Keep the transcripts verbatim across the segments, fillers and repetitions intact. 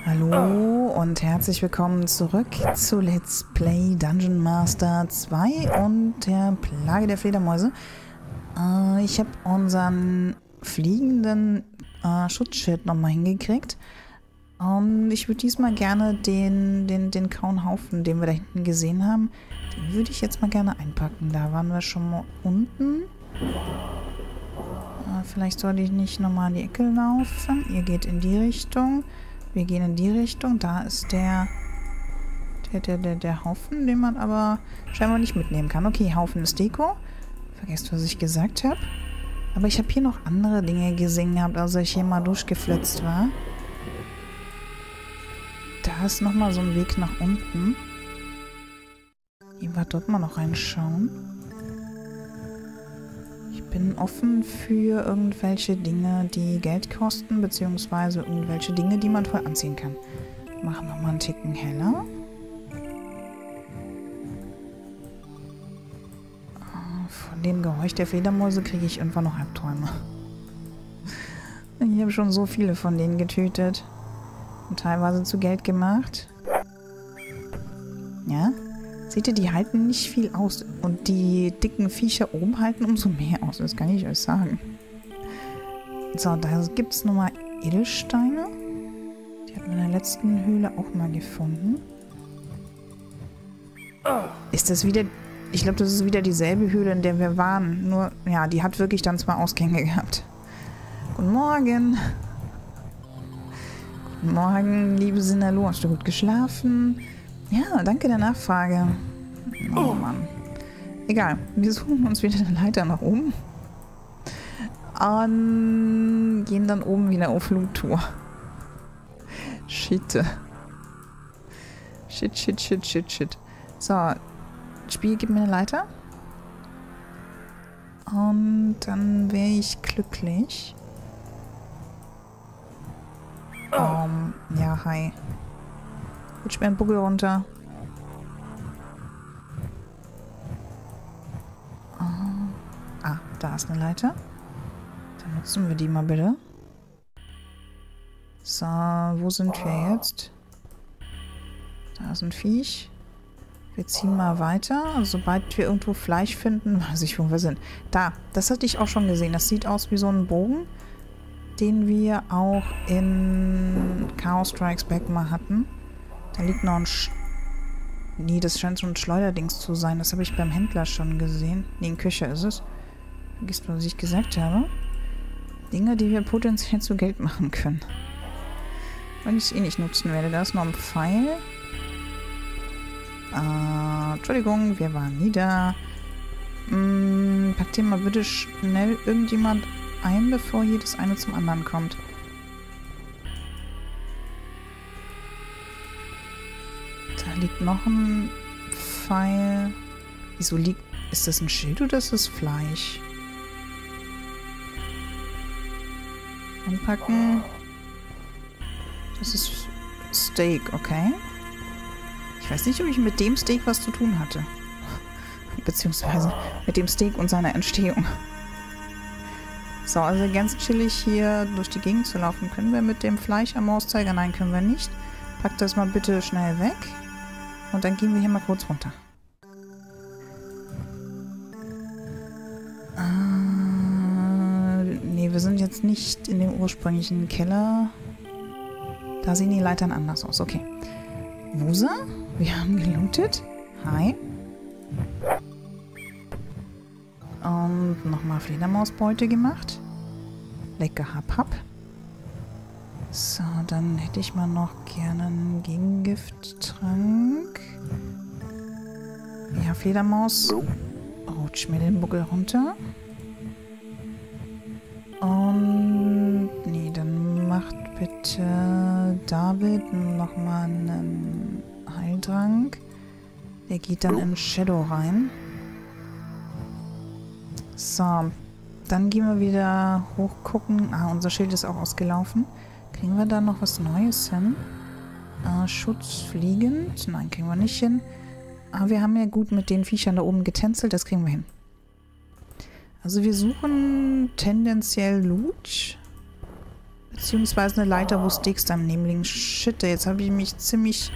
Hallo und herzlich willkommen zurück zu Let's Play Dungeon Master zwei und der Plage der Fledermäuse. Äh, ich habe unseren fliegenden äh, Schutzschild nochmal hingekriegt. Und ich würde diesmal gerne den, den, den grauen Haufen, den wir da hinten gesehen haben, den würde ich jetzt mal gerne einpacken. Da waren wir schon mal unten. Äh, vielleicht sollte ich nicht nochmal in die Ecke laufen. Ihr geht in die Richtung. Wir gehen in die Richtung. Da ist der, der, der, der, der Haufen, den man aber scheinbar nicht mitnehmen kann. Okay, Haufen ist Deko. Vergesst, was ich gesagt habe. Aber ich habe hier noch andere Dinge gesehen gehabt, als ich hier mal durchgeflitzt war. Da ist nochmal so ein Weg nach unten. Hier war dort mal noch reinschauen. Ich bin offen für irgendwelche Dinge, die Geld kosten, beziehungsweise irgendwelche Dinge, die man voll anziehen kann. Machen wir mal einen Ticken heller. Von dem Geräusch der Fledermäuse kriege ich irgendwann noch Albträume. Ich habe schon so viele von denen getötet. Und teilweise zu Geld gemacht. Ja? Seht ihr, die halten nicht viel aus. Und die dicken Viecher oben halten umso mehr aus. Das kann ich euch sagen. So, da gibt es nochmal Edelsteine. Die hatten wir in der letzten Höhle auch mal gefunden. Ist das wieder... Ich glaube, das ist wieder dieselbe Höhle, in der wir waren. Nur, ja, die hat wirklich dann zwei Ausgänge gehabt. Guten Morgen. Guten Morgen, liebe Sinalo. Hast du gut geschlafen? Ja, danke der Nachfrage. Oh Mann. Egal, wir suchen uns wieder eine Leiter nach oben. Und gehen dann oben wieder auf Flugtour. Shit. Shit, shit, shit, shit, shit. So, Spiel, gib mir eine Leiter. Und dann wäre ich glücklich. Um, ja, hi. Rutsch mir einen Buckel runter. Uh, ah, da ist eine Leiter. Dann nutzen wir die mal bitte. So, wo sind wir jetzt? Da ist ein Viech. Wir ziehen mal weiter. Also, sobald wir irgendwo Fleisch finden, weiß ich, wo wir sind. Da, das hatte ich auch schon gesehen. Das sieht aus wie so ein Bogen, den wir auch in Chaos Strikes Back mal hatten. Da liegt noch ein Sch... Nee, das scheint so ein Schleuderdings zu sein. Das habe ich beim Händler schon gesehen. Nee, in Küche ist es. Vergisst, was ich gesagt habe. Dinge, die wir potenziell zu Geld machen können. Weil ich es eh nicht nutzen werde. Da ist noch ein Pfeil. Äh, Entschuldigung, wir waren nie da. Hm, packt hier mal bitte schnell irgendjemand ein, bevor hier das eine zum anderen kommt. Da liegt noch ein Pfeil. Wieso liegt... Ist das ein Schild oder ist das Fleisch? Anpacken. Das ist Steak, okay. Ich weiß nicht, ob ich mit dem Steak was zu tun hatte. Beziehungsweise mit dem Steak und seiner Entstehung. So, also ganz chillig hier durch die Gegend zu laufen. Können wir mit dem Fleisch am Mauszeiger? Nein, können wir nicht. Packt das mal bitte schnell weg. Und dann gehen wir hier mal kurz runter. Äh, nee, wir sind jetzt nicht in dem ursprünglichen Keller. Da sehen die Leitern anders aus. Okay. Wusa? Wir haben gelootet. Hi. Und nochmal Fledermausbeute gemacht. Lecker hab hab. So, dann hätte ich mal noch gerne einen Gegengifttrank. Ja, Fledermaus. Rutsch mir den Buckel runter. Und nee, dann macht bitte David nochmal einen Heiltrank. Der geht dann in Shadow rein. So, dann gehen wir wieder hochgucken. Ah, unser Schild ist auch ausgelaufen. Kriegen wir da noch was Neues hin? Äh, Schutz fliegend? Nein, kriegen wir nicht hin. Aber wir haben ja gut mit den Viechern da oben getänzelt. Das kriegen wir hin. Also wir suchen tendenziell Loot. Beziehungsweise eine Leiter, wo Sticks daneben liegen. Shit, jetzt habe ich mich ziemlich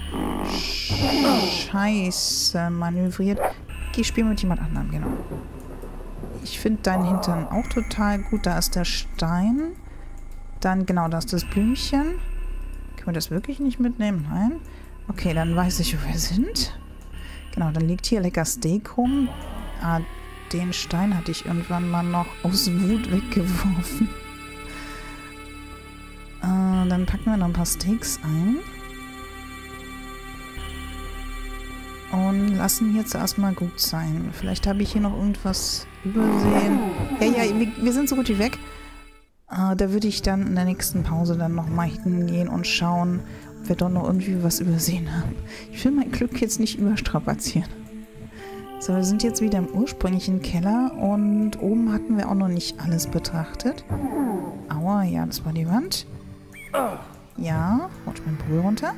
scheiße manövriert. Geh spielen mit jemand anderem, genau. Ich finde deinen Hintern auch total gut. Da ist der Stein. Dann, genau, da ist das Blümchen. Können wir das wirklich nicht mitnehmen? Nein. Okay, dann weiß ich, wo wir sind. Genau, dann liegt hier lecker Steak rum. Ah, den Stein hatte ich irgendwann mal noch aus Wut weggeworfen. Äh, dann packen wir noch ein paar Steaks ein. Und lassen jetzt erstmal gut sein. Vielleicht habe ich hier noch irgendwas übersehen. Ja, ja, wir, wir sind so gut wie weg. Äh, da würde ich dann in der nächsten Pause dann nochmal hingehen und schauen, ob wir doch noch irgendwie was übersehen haben. Ich will mein Glück jetzt nicht überstrapazieren. So, wir sind jetzt wieder im ursprünglichen Keller und oben hatten wir auch noch nicht alles betrachtet. Aua, ja, das war die Wand. Ja, rutscht mein Pool runter.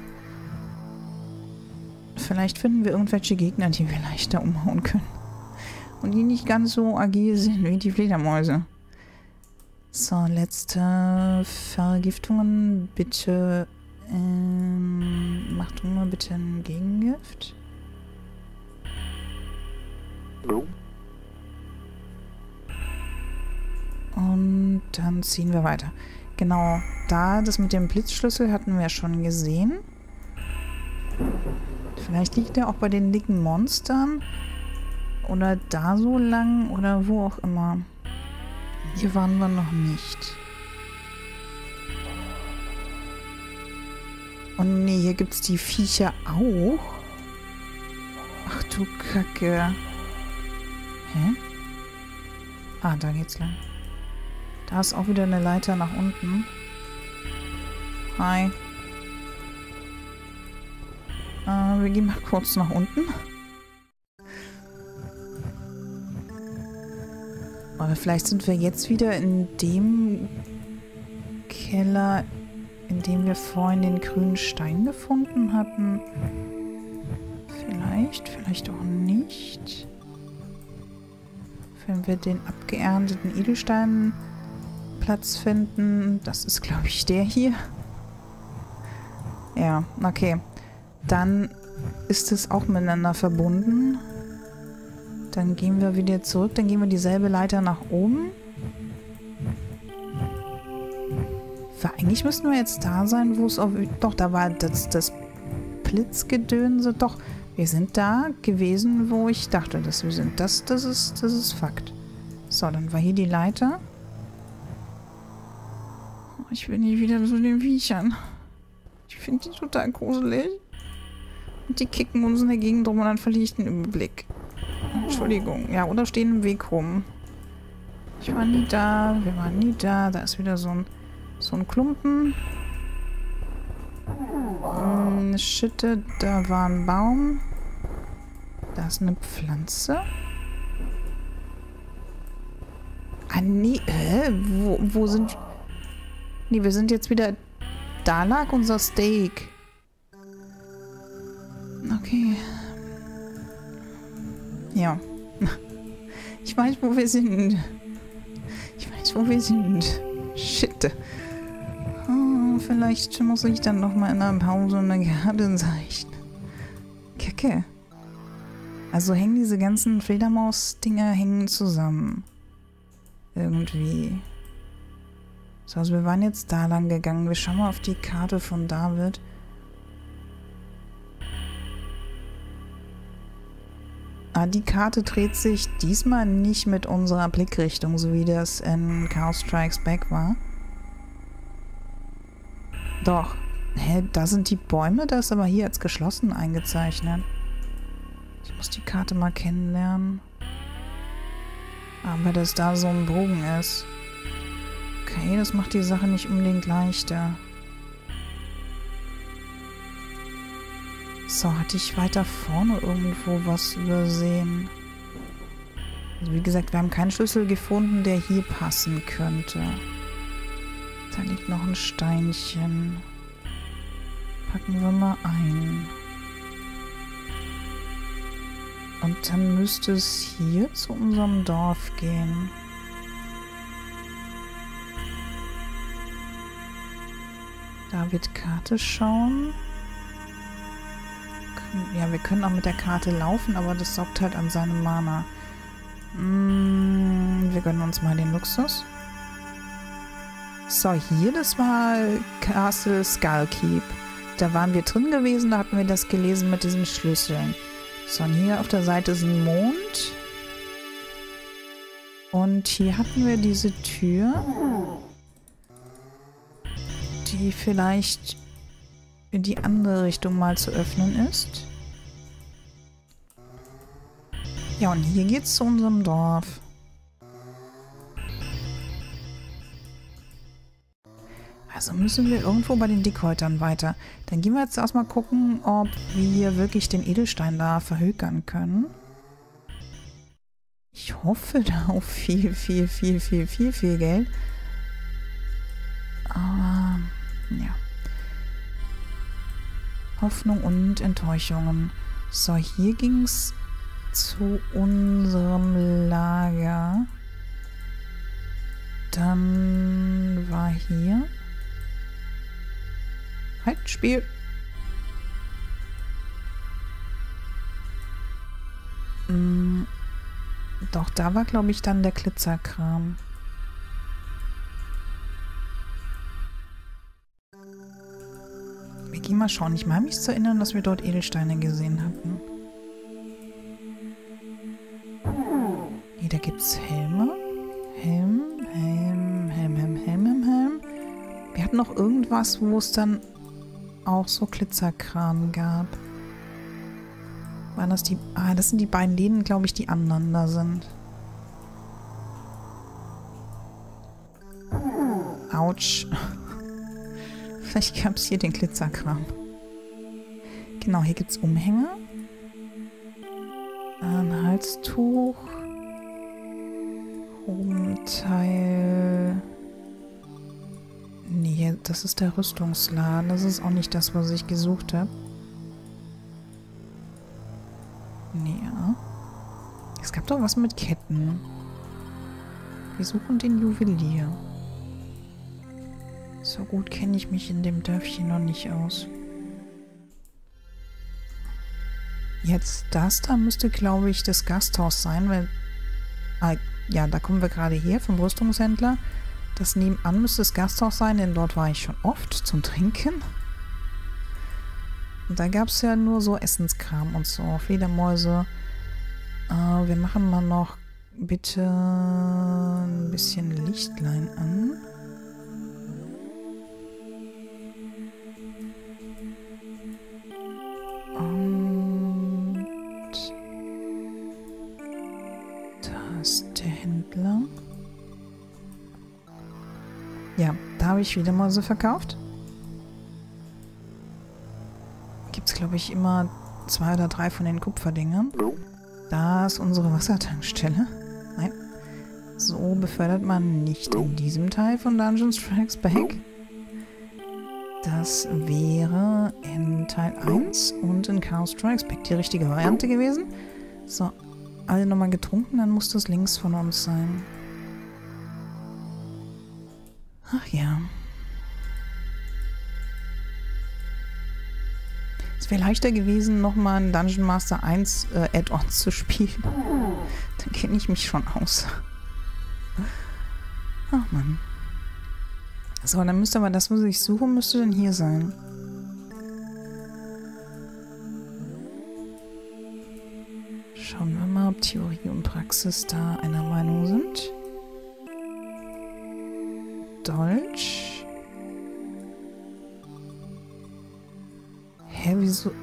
Vielleicht finden wir irgendwelche Gegner, die wir leichter umhauen können. Und die nicht ganz so agil sind wie die Fledermäuse. So, letzte Vergiftungen. Bitte, ähm, mach du mal bitte ein Gegengift. Und dann ziehen wir weiter. Genau, da, das mit dem Blitzschlüssel hatten wir schon gesehen. Vielleicht liegt er auch bei den dicken Monstern. Oder da so lang oder wo auch immer. Hier waren wir noch nicht. Und nee, hier gibt es die Viecher auch. Ach du Kacke. Hä? Ah, da geht's lang. Da ist auch wieder eine Leiter nach unten. Hi. Äh, wir gehen mal kurz nach unten. Aber vielleicht sind wir jetzt wieder in dem Keller, in dem wir vorhin den grünen Stein gefunden hatten. Vielleicht, vielleicht auch nicht. Wenn wir den abgeernteten Edelsteinplatz finden. Das ist, glaube ich, der hier. Ja, okay. Dann ist es auch miteinander verbunden. Dann gehen wir wieder zurück. Dann gehen wir dieselbe Leiter nach oben. Weil eigentlich müssten wir jetzt da sein, wo es auf... Doch, da war das, das Blitzgedönse. Doch, wir sind da gewesen, wo ich dachte, dass wir sind. Das, das ist, das ist Fakt. So, dann war hier die Leiter. Ich will nicht wieder zu den Viechern. Ich finde die total gruselig. Und die kicken uns in der Gegend rum und dann verliere ich den Überblick. Entschuldigung. Ja, oder stehen im Weg rum. Ich war nie da. Wir waren nie da. Da ist wieder so ein, so ein Klumpen. Hm, Schitte. Da war ein Baum. Da ist eine Pflanze. Ah, nee. Hä? Wo, wo sind... Nee, wir sind jetzt wieder... Da lag unser Steak. Okay. Ja. Ich weiß, wo wir sind. Ich weiß, wo wir sind. Shit. Oh, vielleicht muss ich dann noch mal in einer Pause eine Karte zeichnen. Kacke. Also hängen diese ganzen Fledermaus-Dinger hängen zusammen. Irgendwie. So, also wir waren jetzt da lang gegangen. Wir schauen mal auf die Karte von David. Ah, die Karte dreht sich diesmal nicht mit unserer Blickrichtung, so wie das in Chaos Strikes Back war. Doch. Hä, da sind die Bäume, das ist aber hier als geschlossen eingezeichnet. Ich muss die Karte mal kennenlernen. Aber dass da so ein Bogen ist. Okay, das macht die Sache nicht unbedingt leichter. So, hatte ich weiter vorne irgendwo was übersehen? Also wie gesagt, wir haben keinen Schlüssel gefunden, der hier passen könnte. Da liegt noch ein Steinchen. Packen wir mal ein. Und dann müsste es hier zu unserem Dorf gehen. David Karte schauen. Ja, wir können auch mit der Karte laufen, aber das saugt halt an seinem Mana. Mm, wir gönnen uns mal den Luxus. So, hier, das war Castle Skullkeep. Da waren wir drin gewesen, da hatten wir das gelesen mit diesen Schlüsseln. So, und hier auf der Seite ist ein Mond. Und hier hatten wir diese Tür, die vielleicht in die andere Richtung mal zu öffnen ist. Ja, und hier geht's zu unserem Dorf. Also müssen wir irgendwo bei den Dickhäutern weiter. Dann gehen wir jetzt erstmal gucken, ob wir wirklich den Edelstein da verhökern können. Ich hoffe da auf viel, viel, viel, viel, viel, viel Geld. Aber, ja. Hoffnung und Enttäuschungen. So, hier ging es zu unserem Lager. Dann war hier... Halt, Spiel! Mm, doch, da war, glaube ich, dann der Glitzerkram. Wir gehen mal schauen. Ich meine mich zu erinnern, dass wir dort Edelsteine gesehen hatten. Hier, da gibt es Helme. Helm, Helm, Helm, Helm, Helm, Helm, Helm. Wir hatten noch irgendwas, wo es dann auch so Glitzerkram gab. Waren das die... Ah, das sind die beiden Läden, glaube ich, die aneinander sind. Autsch. Vielleicht gab es hier den Glitzerkram. Genau, hier gibt es Umhänge. Ein Halstuch. Hobenteil. Nee, das ist der Rüstungsladen. Das ist auch nicht das, was ich gesucht habe. Nee, ja. Es gab doch was mit Ketten. Wir suchen den Juwelier. So gut kenne ich mich in dem Dörfchen noch nicht aus. Jetzt das da müsste, glaube ich, das Gasthaus sein, weil... Ah, ja, da kommen wir gerade her vom Rüstungshändler. Das nebenan müsste das Gasthaus sein, denn dort war ich schon oft zum Trinken. Und da gab es ja nur so Essenskram und so. Fledermäuse. Äh, wir machen mal noch bitte ein bisschen Lichtlein an. Und da ist der Händler. Ja, da habe ich wieder Mäuse verkauft. Gibt es, glaube ich, immer zwei oder drei von den Kupferdingern. Da ist unsere Wassertankstelle. Nein. So befördert man nicht in diesem Teil von Dungeon Strikes Back. Das wäre in Teil eins und in Chaos Strikes Back die richtige Variante gewesen. So, alle nochmal getrunken, dann muss das links von uns sein. Ach ja. Es wäre leichter gewesen, nochmal ein Dungeon Master eins äh, Add-ons zu spielen. Dann kenne ich mich schon aus. Ach Mann. So, dann müsste aber das, was ich suche, müsste dann hier sein. Schauen wir mal, ob Theorie und Praxis da einer Meinung sind. Dolch. Hä, wieso?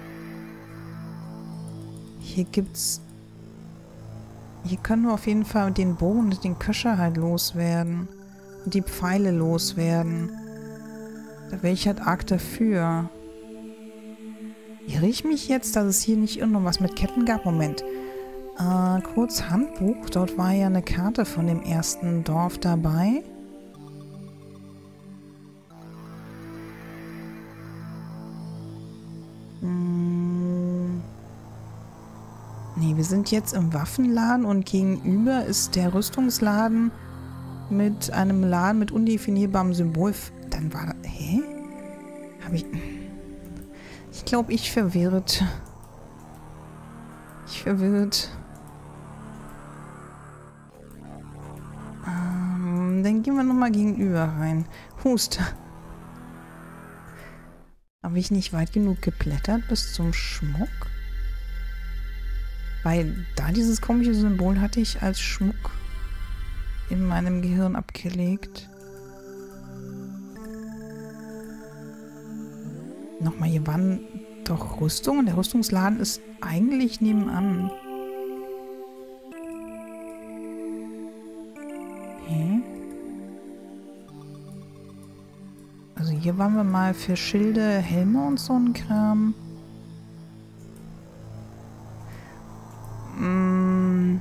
Hier gibt's... Hier können wir auf jeden Fall den Bogen und den Köcher halt loswerden. Und die Pfeile loswerden. Da wäre ich halt arg dafür. Irre ich mich jetzt, dass es hier nicht irgendwas mit Ketten gab? Moment. Äh, kurz Handbuch. Dort war ja eine Karte von dem ersten Dorf dabei. Nee, wir sind jetzt im Waffenladen und gegenüber ist der Rüstungsladen mit einem Laden mit undefinierbarem Symbol. Dann war da... Hä? Habe ich... Ich glaube, ich verwirrt. Ich verwirrt. Ähm, dann gehen wir nochmal gegenüber rein. Hust. Habe ich nicht weit genug geblättert bis zum Schmuck? Weil da dieses komische Symbol hatte ich als Schmuck in meinem Gehirn abgelegt. Nochmal, hier waren doch Rüstungen. Der Rüstungsladen ist eigentlich nebenan. Okay. Also hier waren wir mal für Schilde, Helme und so ein Kram. Mm.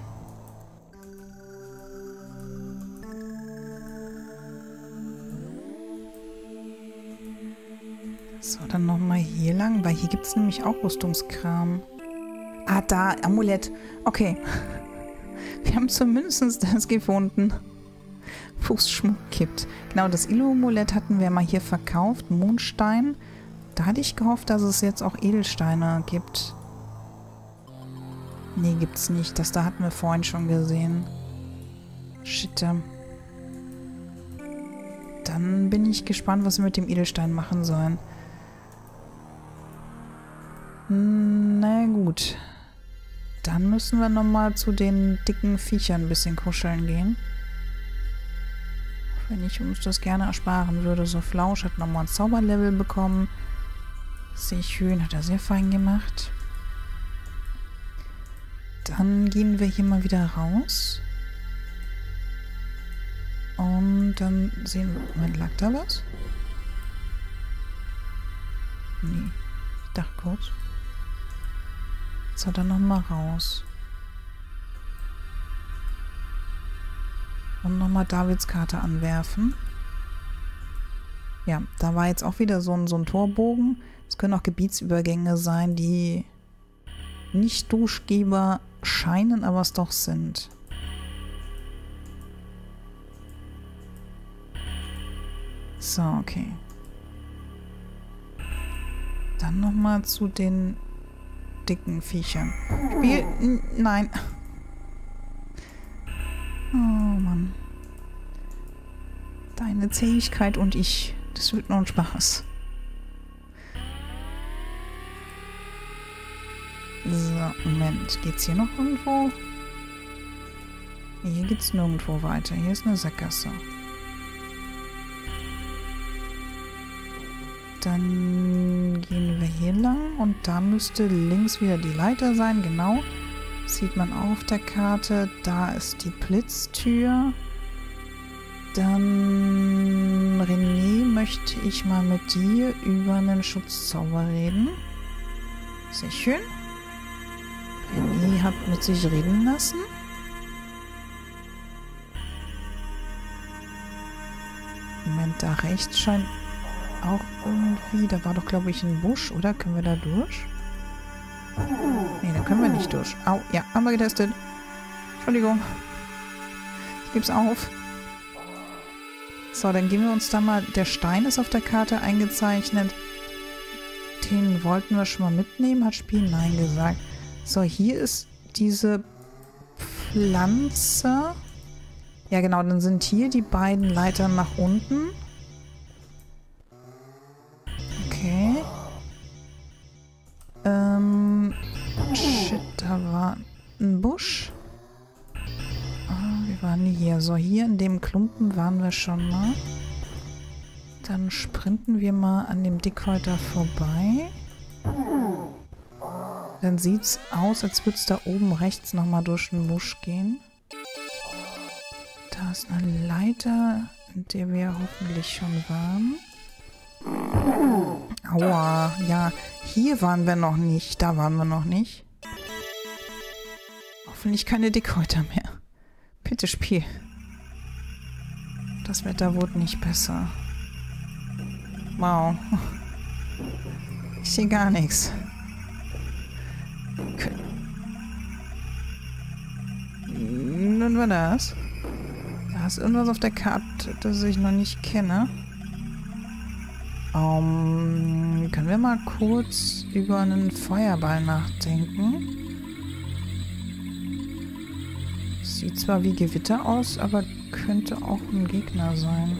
So, dann nochmal hier lang, weil hier gibt es nämlich auch Rüstungskram. Ah, da, Amulett. Okay. Wir haben zumindest das gefunden, wo es Schmuck gibt. Genau, das Illu-Amulett hatten wir mal hier verkauft. Mondstein. Da hatte ich gehofft, dass es jetzt auch Edelsteine gibt. Nee, gibt's nicht. Das da hatten wir vorhin schon gesehen. Shit. Dann bin ich gespannt, was wir mit dem Edelstein machen sollen. Na gut. Dann müssen wir nochmal zu den dicken Viechern ein bisschen kuscheln gehen. Wenn ich uns das gerne ersparen würde. So, Flausch hat nochmal ein Zauberlevel bekommen. Seechön hat er sehr fein gemacht. Dann gehen wir hier mal wieder raus. Und dann sehen wir... Moment, lag da was? Nee. Ich dachte kurz. So, dann nochmal raus. Und nochmal Davids Karte anwerfen. Ja, da war jetzt auch wieder so ein, so ein Torbogen. Es können auch Gebietsübergänge sein, die nicht Duschgeber scheinen, aber es doch sind. So, okay. Dann nochmal zu den dicken Viechern. Spiel... Nein. Oh Mann. Deine Zähigkeit und ich. Das wird noch ein Spaß. So, Moment. Geht's hier noch irgendwo? Nee, hier geht's nirgendwo weiter. Hier ist eine Sackgasse. Dann gehen wir hier lang und da müsste links wieder die Leiter sein, genau. Sieht man auch auf der Karte. Da ist die Blitztür. Dann, René, möchte ich mal mit dir über einen Schutzzauber reden. Sehr schön. René hat mit sich reden lassen. Moment, da rechts scheint auch irgendwie... Da war doch, glaube ich, ein Busch, oder? Können wir da durch? Nee, da können wir nicht durch. Au, ja, haben wir getestet. Entschuldigung. Ich geb's auf. So, dann gehen wir uns da mal... Der Stein ist auf der Karte eingezeichnet. Den wollten wir schon mal mitnehmen. Hat Spiel Nein gesagt. So, hier ist diese Pflanze. Ja, genau, dann sind hier die beiden Leitern nach unten. Okay. Ähm, shit, da war ein Busch. Ah, wir waren hier. So, hier in dem Klumpen waren wir schon mal. Dann sprinten wir mal an dem Dickhäuter vorbei. Dann sieht's aus, als würde es da oben rechts nochmal durch den Busch gehen. Da ist eine Leiter, in der wir hoffentlich schon waren. Aua, ja, hier waren wir noch nicht, da waren wir noch nicht. Hoffentlich keine Dickhäuter mehr. Bitte, Spiel. Das Wetter wurde nicht besser. Wow. Ich sehe gar nichts. Nun war das. Da ist irgendwas auf der Karte, das ich noch nicht kenne. Um, können wir mal kurz über einen Feuerball nachdenken? Sieht zwar wie Gewitter aus, aber könnte auch ein Gegner sein.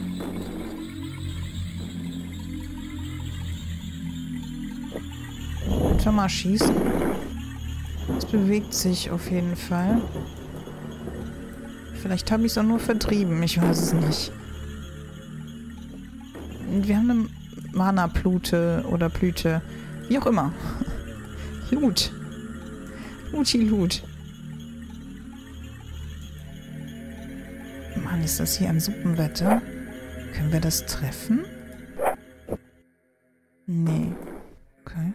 Einfach mal schießen. Es bewegt sich auf jeden Fall. Vielleicht habe ich es auch nur vertrieben, ich weiß es nicht. Wir haben eine Mana-Plute oder Blüte. Wie auch immer. Loot. Luti Loot. Mann, ist das hier ein Suppenwetter? Können wir das treffen? Nee. Okay.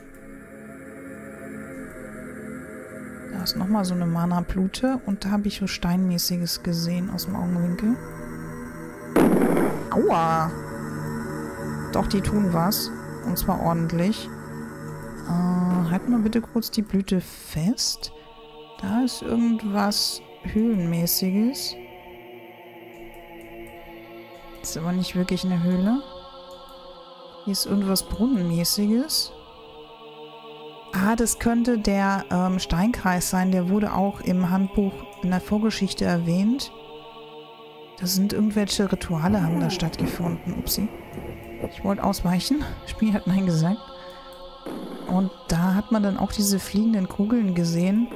Da ist nochmal so eine Mana-Plute und da habe ich so Steinmäßiges gesehen aus dem Augenwinkel. Aua! Doch, die tun was. Und zwar ordentlich. Äh, halten wir bitte kurz die Blüte fest. Da ist irgendwas Höhlenmäßiges. Ist aber nicht wirklich eine Höhle. Hier ist irgendwas Brunnenmäßiges. Ah, das könnte der ähm, Steinkreis sein. Der wurde auch im Handbuch in der Vorgeschichte erwähnt. Da sind irgendwelche Rituale, haben da stattgefunden. Upsi. Ich wollte ausweichen. Das Spiel hat Nein gesagt. Und da hat man dann auch diese fliegenden Kugeln gesehen.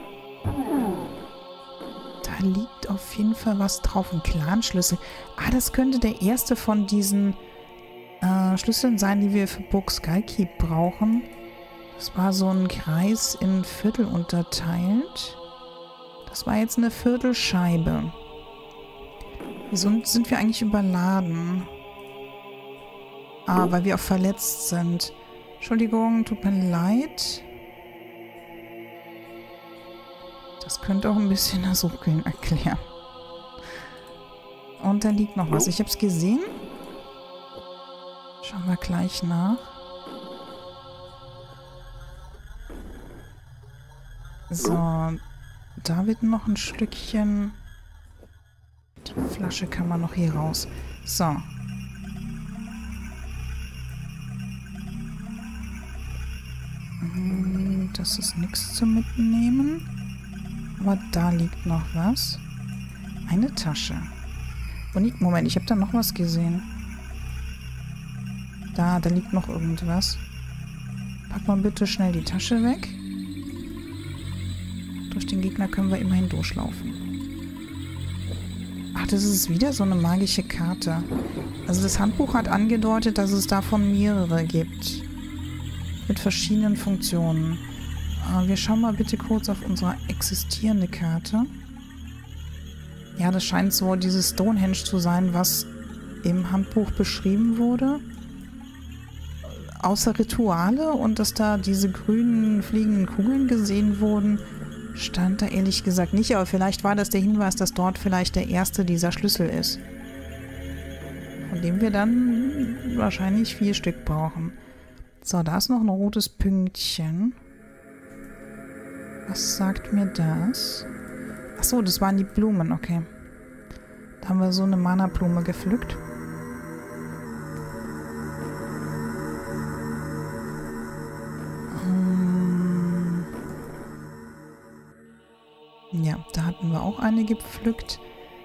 Da liegt auf jeden Fall was drauf. Ein Clan-Schlüssel. Ah, das könnte der erste von diesen äh, Schlüsseln sein, die wir für Burg Skullkeep brauchen. Das war so ein Kreis in Viertel unterteilt. Das war jetzt eine Viertelscheibe. Wieso sind wir eigentlich überladen? Ah, weil wir auch verletzt sind. Entschuldigung, tut mir leid. Das könnte auch ein bisschen das Ruckeln erklären. Und da liegt noch was. Ich habe es gesehen. Schauen wir gleich nach. So, da wird noch ein Stückchen. Die Flasche kann man noch hier raus. So. Das ist nichts zum Mitnehmen. Aber da liegt noch was. Eine Tasche. Und Moment, ich habe da noch was gesehen. Da, da liegt noch irgendwas. Pack mal bitte schnell die Tasche weg. Durch den Gegner können wir immerhin durchlaufen. Ach, das ist wieder so eine magische Karte. Also das Handbuch hat angedeutet, dass es davon mehrere gibt. Mit verschiedenen Funktionen. Uh, wir schauen mal bitte kurz auf unsere existierende Karte. Ja, das scheint so dieses Stonehenge zu sein, was im Handbuch beschrieben wurde. Außer Rituale und dass da diese grünen fliegenden Kugeln gesehen wurden, stand da ehrlich gesagt nicht. Aber vielleicht war das der Hinweis, dass dort vielleicht der erste dieser Schlüssel ist. Von dem wir dann wahrscheinlich vier Stück brauchen. So, da ist noch ein rotes Pünktchen. Was sagt mir das? Achso, das waren die Blumen, okay. Da haben wir so eine Mana-Blume gepflückt. Hm. Ja, da hatten wir auch eine gepflückt.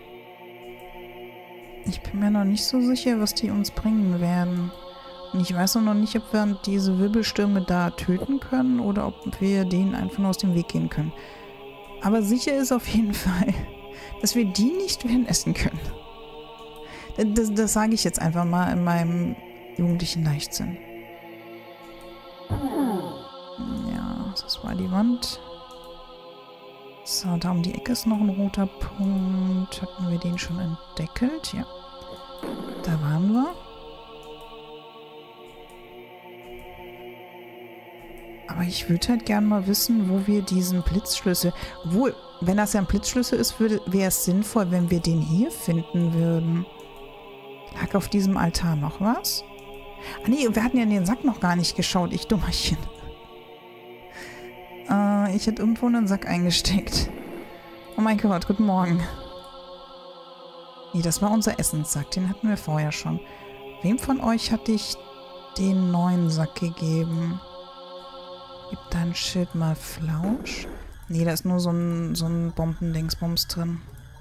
Ich bin mir noch nicht so sicher, was die uns bringen werden. Und ich weiß auch noch nicht, ob wir diese Wirbelstürme da töten können oder ob wir denen einfach nur aus dem Weg gehen können. Aber sicher ist auf jeden Fall, dass wir die nicht werden essen können. Das, das sage ich jetzt einfach mal in meinem jugendlichen Leichtsinn. Ja, das war die Wand. So, da um die Ecke ist noch ein roter Punkt. Hatten wir den schon entdeckelt? Ja. Da waren wir. Aber ich würde halt gerne mal wissen, wo wir diesen Blitzschlüssel... Obwohl, wenn das ja ein Blitzschlüssel ist, wäre es sinnvoll, wenn wir den hier finden würden. Lag auf diesem Altar noch was? Ah nee, wir hatten ja in den Sack noch gar nicht geschaut. Ich Dummerchen. Äh, ich hätte irgendwo einen Sack eingesteckt. Oh mein Gott, guten Morgen. Nee, das war unser Essenssack. Den hatten wir vorher schon. Wem von euch hatte ich den neuen Sack gegeben. Gib dein Schild mal Flausch. Nee, da ist nur so ein, so ein Bombendingsbums drin.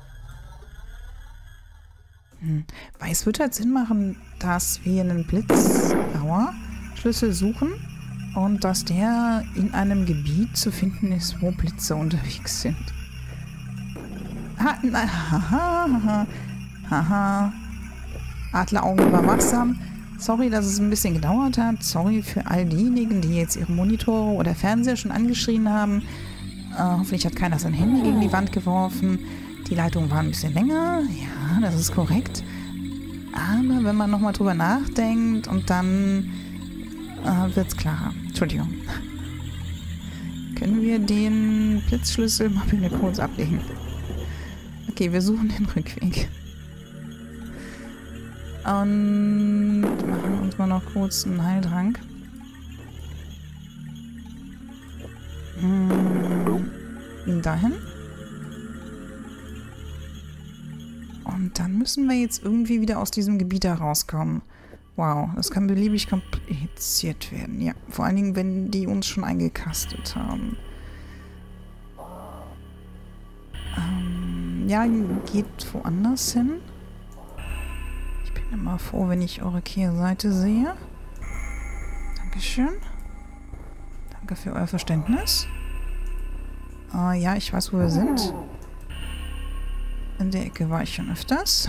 Hm. Weil es wird halt Sinn machen, dass wir einen Blitzauer-Schlüssel suchen und dass der in einem Gebiet zu finden ist, wo Blitze unterwegs sind. Ha, na, haha, haha, haha. Adleraugen war wachsam. Sorry, dass es ein bisschen gedauert hat. Sorry für all diejenigen, die jetzt ihre Monitore oder Fernseher schon angeschrien haben. Äh, hoffentlich hat keiner sein Handy gegen die Wand geworfen. Die Leitung war ein bisschen länger. Ja, das ist korrekt. Aber wenn man nochmal drüber nachdenkt und dann äh, wird es klarer. Entschuldigung. Können wir den Blitzschlüssel mal bitte kurz ablegen? Okay, wir suchen den Rückweg. Und machen uns mal noch kurz einen Heiltrank. Hm, dahin. Und dann müssen wir jetzt irgendwie wieder aus diesem Gebiet da rauskommen. Wow, das kann beliebig kompliziert werden. Ja, vor allen Dingen, wenn die uns schon eingekastet haben. Ähm, ja, geht woanders hin. Ich bin immer froh, wenn ich eure Kehrseite sehe. Dankeschön. Danke für euer Verständnis. Äh, ja, ich weiß, wo wir sind. In der Ecke war ich schon öfters.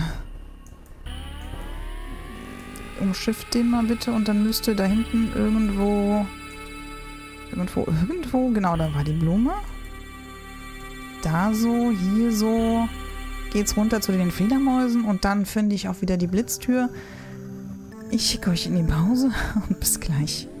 Umschifft den mal bitte und dann müsste da hinten irgendwo... Irgendwo, irgendwo... Genau, da war die Blume. Da so, hier so... Geht's runter zu den Fledermäusen und dann finde ich auch wieder die Blitztür. Ich schicke euch in die Pause und bis gleich.